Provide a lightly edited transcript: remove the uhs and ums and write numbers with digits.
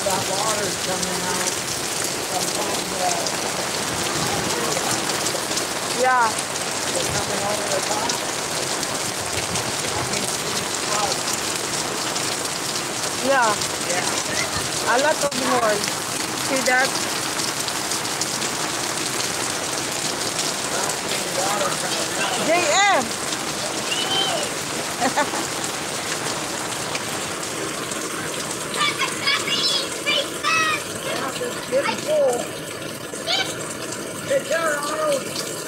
that water's coming out from the Yeah. it's coming over the top. I can see the flood. Yeah. Yeah. A lot of noise. See that? That's the water coming out. JM! Yeah, it's getting full. Take care, Arnold.